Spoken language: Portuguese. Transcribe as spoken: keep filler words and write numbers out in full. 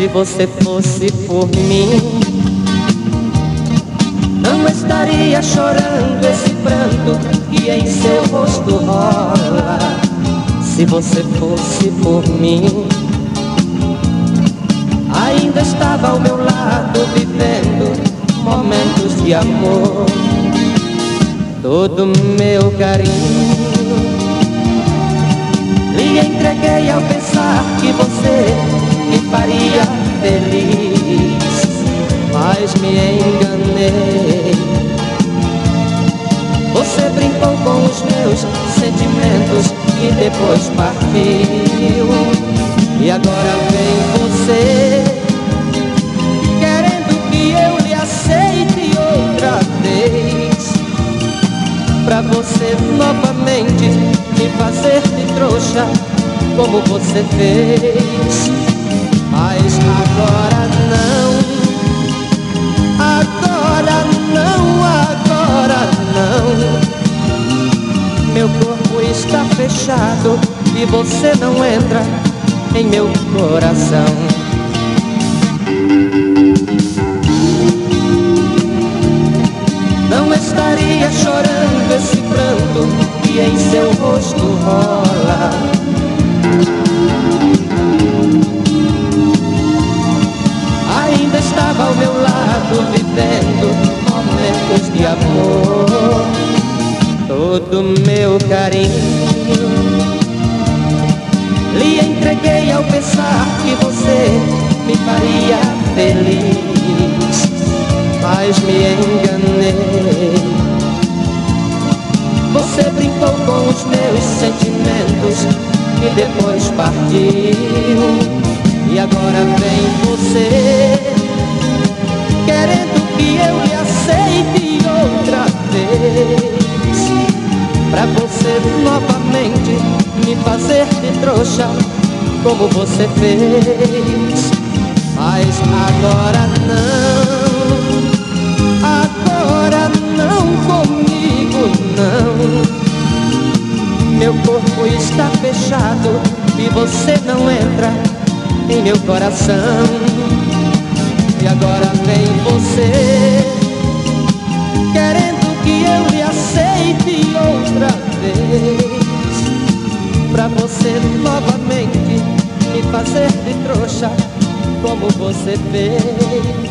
Se você fosse por mim, não estaria chorando esse pranto que em seu rosto rola. Se você fosse por mim, ainda estava ao meu lado vivendo momentos de amor. Todo meu carinho lhe entreguei ao pensar que você me faria feliz, mas me enganei. Você brincou com os meus sentimentos e depois partiu. E agora vem você querendo que eu lhe aceite outra vez, pra você novamente me fazer de trouxa como você fez. Mas agora não, agora não, agora não. Meu corpo está fechado e você não entra em meu coração. Não estaria chorando esse pranto que em seu rosto rola. Ainda estava ao meu lado vivendo momentos de amor. Todo meu carinho lhe entreguei ao pensar que você me faria feliz, mas me enganei. Você brincou com os meus sentimentos e depois partiu. E agora vem você querendo que eu lhe aceite outra vez, pra você novamente me fazer de trouxa como você fez. Mas agora não, agora não, comigo não. Meu corpo está fechado e você não entra em meu coração. E agora vem você querendo que eu lhe aceite outra vez, pra você novamente me fazer de trouxa como você fez.